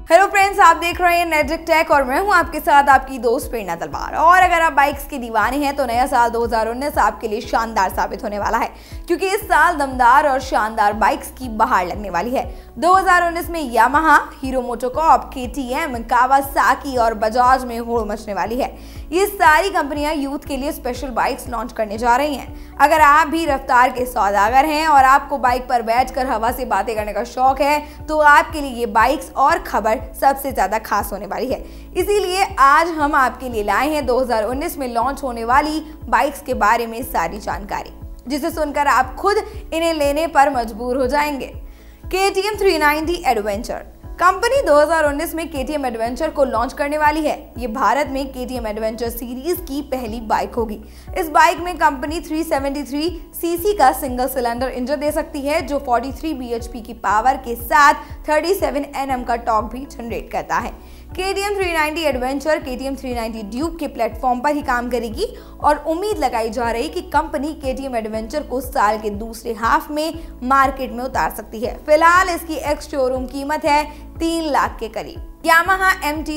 Hello friends, आप देख रहे हैं नेटजिक टेक और मैं हूं आपके साथ आपकी दोस्त प्रेरणा तलवार। और अगर आप बाइक्स के दीवाने हैं तो नया साल 2019 आपके लिए शानदार साबित होने वाला है, क्योंकि इस साल दमदार और शानदार बाइक्स की बहार लगने वाली है। 2019 में Yamaha, Hero MotoCorp, KTM, Kawasaki और बजाज में होड़ मचने वाली है। ये सारी कंपनियां यूथ के लिए स्पेशल बाइक्स लॉन्च करने जा रही हैं। अगर आप भी रफ्तार के सौदागर हैं और आपको बाइक पर बैठकर हवा से बातें करने का शौक है तो आपके लिए ये बाइक्स और खबर सबसे ज्यादा खास होने वाली है। इसीलिए आज हम आपके लिए लाए हैं 2019 में लॉन्च होने वाली बाइक्स के बारे में सारी जानकारी, जिसे सुनकर आप खुद इन्हें लेने पर मजबूर हो जाएंगे। KTM 390 एडवेंचर कंपनी 2019 में KTM एडवेंचर को लॉन्च करने वाली है। ये भारत में KTM एडवेंचर सीरीज की पहली बाइक होगी। इस बाइक में कंपनी 373 सीसी का सिंगल सिलेंडर इंजन दे सकती है, जो 43 bhp की पावर के साथ 37 Nm का टॉर्क भी जनरेट करता है। KTM 390 एडवेंचर KTM 390 ड्यूक के प्लेटफॉर्म पर ही काम करेगी और उम्मीद लगाई जा रही कि कंपनी KTM एडवेंचर को साल के दूसरे हाफ में मार्केट में उतार सकती है। फिलहाल इसकी एक्स शोरूम कीमत है 3 लाख के करीब। यामाहा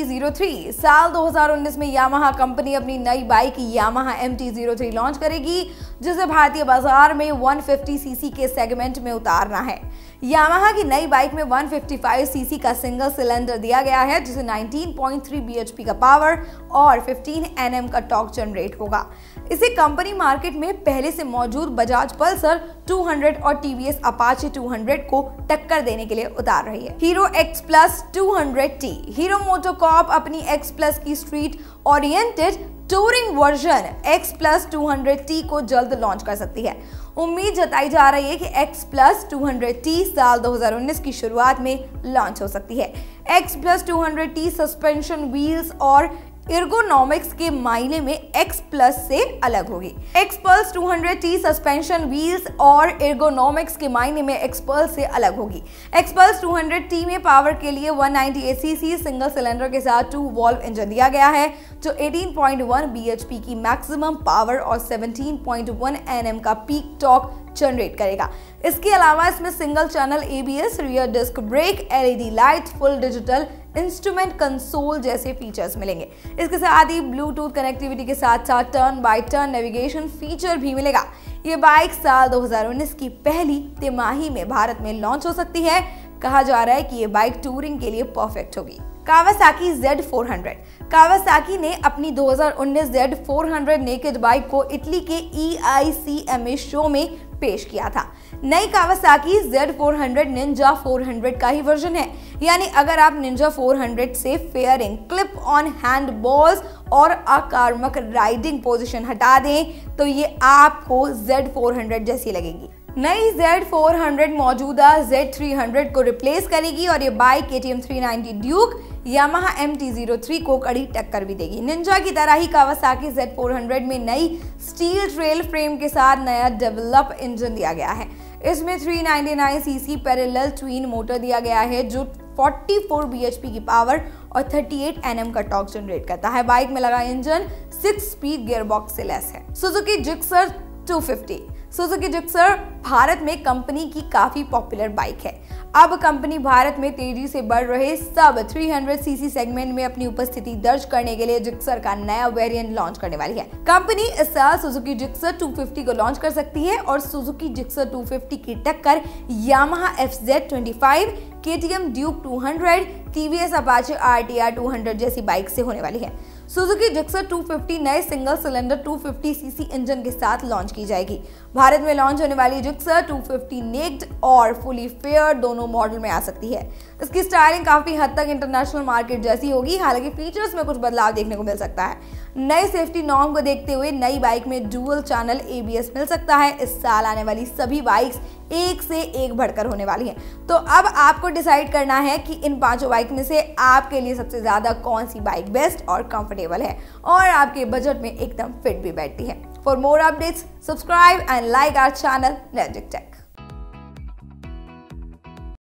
MT-03 साल 2019 में यामाहा कंपनी अपनी नई बाइक यामाहा MT-03 लॉन्च करेगी, जिसे भारतीय बाजार में 150 सीसी के सेगमेंट में उतारना है। यामाहा की नई बाइक में 155 सीसी का सिंगल सिलेंडर दिया गया है, जिसे 19.3 bhp का पावर और 15 Nm का टॉर्क जनरेट होगा। इसे कंपनी मार्केट में पहले से मौजूद बजाज पल्सर 200 और TVS अपाचे 200 को टक्कर देने के लिए उतार रही है। Hero X Plus 200T Hero MotoCorp अपनी X Plus की street oriented touring version X Plus 200T को जल्द लॉन्च कर सकती है। उम्मीद जताई जा रही है कि X Plus 200T साल 2019 की शुरुआत में लॉन्च हो सकती है। X Plus 200T suspension wheels और एर्गोनॉमिक्स के मायने में X Plus से अलग होगी। X Plus 200T suspension wheels और एर्गोनॉमिक्स के मायने में X Plus से अलग होगी। X Plus 200T में पावर के लिए 198 सीसी सिंगल सिलेंडर के साथ 2 वॉल्व इंजन दिया गया है, जो 18.1 bhp की मैक्सिमम पावर और 17.1 Nm का पीक टॉर्क जनरेट करेगा। इसके अलावा इसमें single channel ABS, rear disc brake, LED light, full digital instrument console जैसे फीचर्स मिलेंगे। इसके साथ ही ब्लूटूथ कनेक्टिविटी के साथ साथ turn by turn navigation feature भी मिलेगा। ये बाइक साल 2019 की पहली तिमाही में भारत में लॉन्च हो सकती है। कहा जा रहा है कि ये बाइक टूरिंग के लिए परफेक्ट होगी। कावासाकी Z400 कावासाकी ने अपनी 2019 Z400 नेकेड बाइक को इटली के EICMA शो में पेश किया था। नई कावासाकी Z400 निंजा 400 का ही वर्जन है, यानी अगर आप निंजा 400 से fairing, clip on handlebars और आक्रामक राइडिंग पोजीशन हटा दें तो ये आपको Z400 जैसी लगेगी। नई Z400 मौजूदा Z300 को रिप्लेस करेगी और ये bike KTM 390 Duke, Yamaha MT-03 को कड़ी टक्कर भी देगी। निंजा की तरह ही कावासाकी Z400 में नई स्टील ट्रेल फ्रेम के साथ नया डेवलप इंजन दिया गया है। इसमें 399 सीसी पैरेलल ट्विन मोटर दिया गया है, जो 44 bhp की पावर और 38 Nm का टॉर्क जनरेट करता है। बाइक में लगा इंजन 6 स्पीड गियरबॉक्स से लैस है। Suzuki Gixxer 250 Suzuki Gixxer Bharat में कंपनी की काफी पॉपुलर बाइक है। अब कंपनी भारत में तेजी से बढ़ रहे सब 300 सीसी सेगमेंट में अपनी उपस्थिति दर्ज करने के लिए जिक्सर का नया वेरिएंट लॉन्च करने वाली है। कंपनी इस साल सुजुकी जिक्सर 250 को लॉन्च कर सकती है और सुजुकी जिक्सर 250 की टक्कर Yamaha FZ25, KTM Duke 200, TVS Apache RTR 200 जैसी बाइक से होने वाली है। सुजुकी जिक्सर 250 नए सिंगल सिलेंडर 250 सीसी इंजन के साथ लॉन्च की जाएगी। भारत में लॉन्च होने वाली जिक्सर 250 नेक्ड और फुली फेयर दोनों मॉडल में आ सकती है। इसकी स्टाइलिंग काफी हद तक इंटरनेशनल मार्केट जैसी होगी, हालांकि फीचर्स में कुछ बदलाव देखने को मिल सकता है। नए सेफ्टी नॉर्म को देखते हुए नई बाइक में डुअल चैनल ABS मिल सकता है। इस साल आने वाली सभी बाइक्स एक से एक बढ़कर होने वाली हैं। तो अब आपको डिसाइड करना है कि इन पांचों बाइक में से आपके लिए सबसे ज्यादा कौन सी बाइक बेस्ट और कंफर्टेबल है और आपके बजट में एकदम फिट भी बैठती है। For more updates, subscribe and like our channel Netzik take.